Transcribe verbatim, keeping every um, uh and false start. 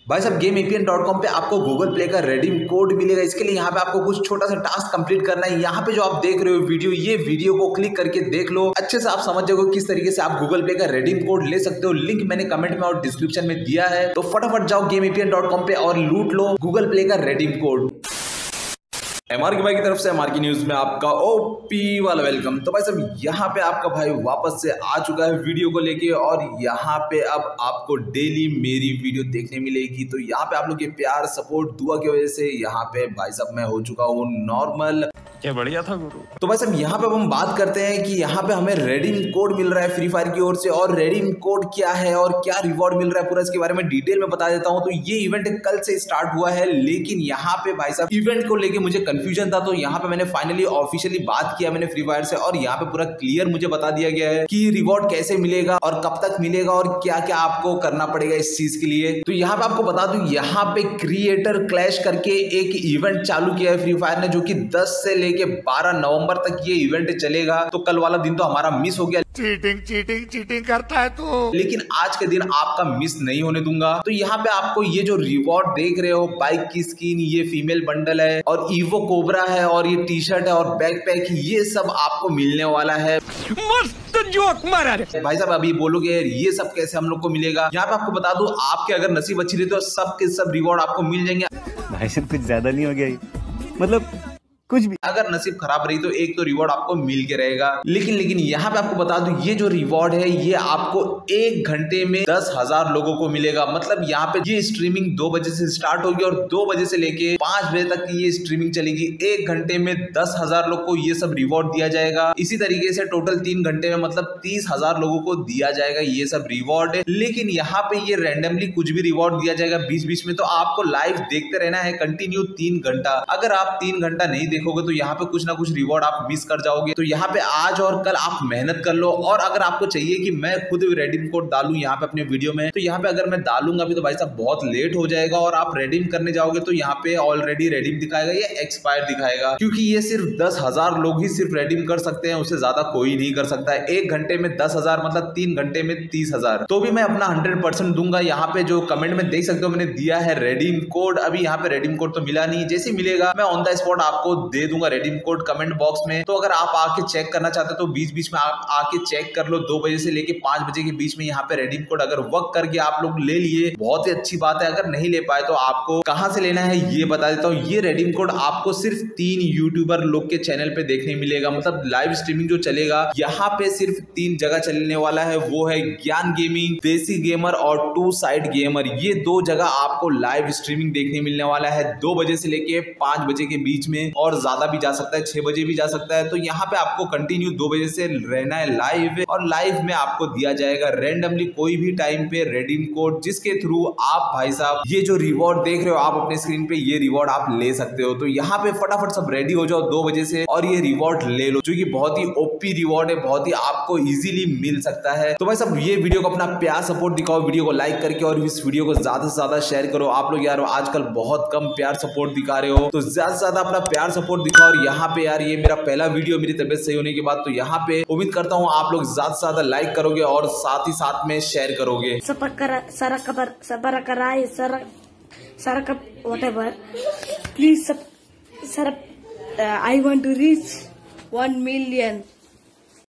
भाई साहब game A P N dot com पे आपको गूगल प्ले का रेडीम कोड मिलेगा। इसके लिए यहाँ पे आपको कुछ छोटा सा टास्क कंप्लीट करना है। यहाँ पे जो आप देख रहे हो वीडियो, ये वीडियो को क्लिक करके देख लो, अच्छे से आप समझ जाओगे किस तरीके से आप गूगल प्ले का रेडीम कोड ले सकते हो। लिंक मैंने कमेंट में और डिस्क्रिप्शन में दिया है, तो फटाफट जाओ game A P N dot com पे और लूट लो गूगल प्ले का रेडीम कोड। एमआरके भाई की तरफ से एमआरके न्यूज में आपका ओपी वाला वेलकम। तो भाई साहब यहाँ पे आपका भाई वापस से आ चुका है वीडियो को लेके, और यहाँ पे अब आपको डेली मेरी वीडियो देखने मिलेगी। तो यहाँ पे आप लोग के प्यार सपोर्ट दुआ की वजह से यहाँ पे भाई साहब मैं हो चुका हूँ नॉर्मल। क्या बढ़िया था गुरु। तो भाई साहब यहाँ पे हम बात करते हैं कि यहाँ पे हमें रेडीम कोड मिल रहा है फ्री फायर की ओर से, और रेडीम कोड क्या है और क्या रिवॉर्ड मिल रहा है पूरा इसके बारे में डिटेल में बता देता हूँ। तो ये इवेंट कल से स्टार्ट हुआ है, लेकिन यहाँ पे भाई साहब इवेंट को लेके मुझे कंफ्यूजन था। तो यहाँ पे मैंने फाइनली ऑफिशियली बात किया मैंने फ्री फायर से, और यहाँ पे पूरा क्लियर मुझे बता दिया गया है कि रिवॉर्ड कैसे मिलेगा और कब तक मिलेगा और क्या क्या आपको करना पड़ेगा इस चीज के लिए। तो यहाँ पे आपको बता दूं, यहाँ पे क्रिएटर क्लैश करके एक इवेंट चालू किया है फ्री फायर ने, जो कि दस से लेके बारह नवंबर तक ये इवेंट चलेगा। तो कल वाला दिन तो हमारा मिस हो गया। चीटिंग चीटिंग चीटिंग करता है तू, लेकिन आज के दिन आपका मिस नहीं होने दूंगा। तो यहाँ पे आपको ये जो रिवॉर्ड देख रहे हो, बाइक की स्किन, ये फीमेल बंडल है, और ईवो कोबरा है, और ये टी शर्ट है, और बैकपैक, ये सब आपको मिलने वाला है। मस्त जोक मारा रे भाई साहब अभी बोलोगे यार ये सब कैसे हम लोग को मिलेगा। यहाँ पे आपको बता दूं, आपके अगर नसीब अच्छी रही तो सब के सब रिवॉर्ड आपको मिल जाएंगे। भाई साहब कुछ ज्यादा नहीं हो गया, मतलब कुछ भी। अगर नसीब खराब रही तो एक तो रिवॉर्ड आपको मिल के रहेगा। लेकिन लेकिन यहाँ पे आपको बता दूं, ये जो रिवॉर्ड है ये आपको एक घंटे में दस हजार लोगों को मिलेगा। मतलब यहाँ पे ये स्ट्रीमिंग दो बजे से स्टार्ट होगी और दो बजे से लेके पांच बजे तक की ये स्ट्रीमिंग चलेगी। एक घंटे में दस हजार लोग को ये सब रिवॉर्ड दिया जाएगा। इसी तरीके से टोटल तीन घंटे में मतलब तीस हजार लोगों को दिया जाएगा ये सब रिवॉर्ड। लेकिन यहाँ पे ये रैंडमली कुछ भी रिवॉर्ड दिया जाएगा बीच बीच में, तो आपको लाइव देखते रहना है कंटिन्यू तीन घंटा। अगर आप तीन घंटा नहीं देखोगे तो यहाँ पे कुछ ना कुछ रिवॉर्ड आप मिस कर जाओगे। तो यहाँ पे आज और कल आप मेहनत कर लो, और अगर आपको चाहिए कि मैं खुद रेडीम कोड डालूं यहाँ पे अपने वीडियो में, तो यहाँ पे अगर मैं डालूंगा भी तो भाई साहब बहुत लेट हो जाएगा, और आप रेडीम करने जाओगे तो यहाँ पे ऑलरेडी रेडीम दिखाएगा या एक्सपायर दिखाएगा, क्योंकि ये सिर्फ दस हजार लोग ही सिर्फ रेडीम कर सकते हैं, उससे ज्यादा कोई नहीं कर सकता है। एक घंटे में दस हजार मतलब तीन घंटे में तीस हजार। तो भी मैं अपना हंड्रेड परसेंट दूंगा। यहाँ पे जो कमेंट में देख सकते हो मैंने दिया है रेडीम कोड। अभी यहाँ पे रेडीम कोड तो मिला नहीं, जैसे मिलेगा मैं ऑन द स्पॉट आपको दे दूंगा रेडीम कोड कमेंट बॉक्स में। तो अगर आप आके चेक करना चाहते हो तो बीच बीच में आप आके चेक कर लो। दो बजे से लेके पांच बजे के बीच में यहाँ पे रेडीम कोड अगर वर्क करके आप लोग ले लिए बहुत ही अच्छी बात है। अगर नहीं ले पाए तो आपको कहां से लेना है ये बता देता हूँ। ये रेडीम कोड आपको सिर्फ तीन यूट्यूबर लोग के चैनल पे देखने मिलेगा। मतलब लाइव स्ट्रीमिंग जो चलेगा यहाँ पे सिर्फ तीन जगह चलने वाला है, वो है ज्ञान गेमिंग, देसी गेमर और टू साइड गेमर। ये दो जगह आपको लाइव स्ट्रीमिंग देखने मिलने वाला है दो बजे से लेके पांच बजे के बीच में, और ज्यादा भी जा सकता है, छह बजे भी जा सकता है। तो यहाँ पे आपको कंटिन्यू दो बजे से रहना है लाइव, और लाइव में आपको दिया जाएगा रैंडमली कोई भी टाइम पे रेडीम कोड, जिसके थ्रू आप भाई साहब ये जो रिवॉर्ड देख रहे हो आप अपने स्क्रीन पे, ये रिवॉर्ड आप ले सकते हो। तो यहाँ पे फटाफट सब रेडी हो जाओ दो बजे से और ये रिवॉर्ड ले लो, जो कि बहुत ही ओपी रिवॉर्ड है, बहुत ही आपको इजीली मिल सकता है। तो भाई साहब ये वीडियो को अपना प्यार सपोर्ट दिखाओ वीडियो को लाइक करके, और इस वीडियो को ज्यादा से ज्यादा शेयर करो। आप लोग यार आजकल बहुत कम प्यार सपोर्ट दिखा रहे हो, तो ज्यादा से ज्यादा अपना प्यार सपोर्ट दिखाओ। और यहाँ पे यार ये मेरा पहला वीडियो मेरी तबीयत सही होने के बाद, तो यहाँ पे उम्मीद करता हूँ आप लोग ज्यादा से ज्यादा लाइक करोगे और साथ ही साथ में शेयर करोगे। Please sir, I want to reach one million.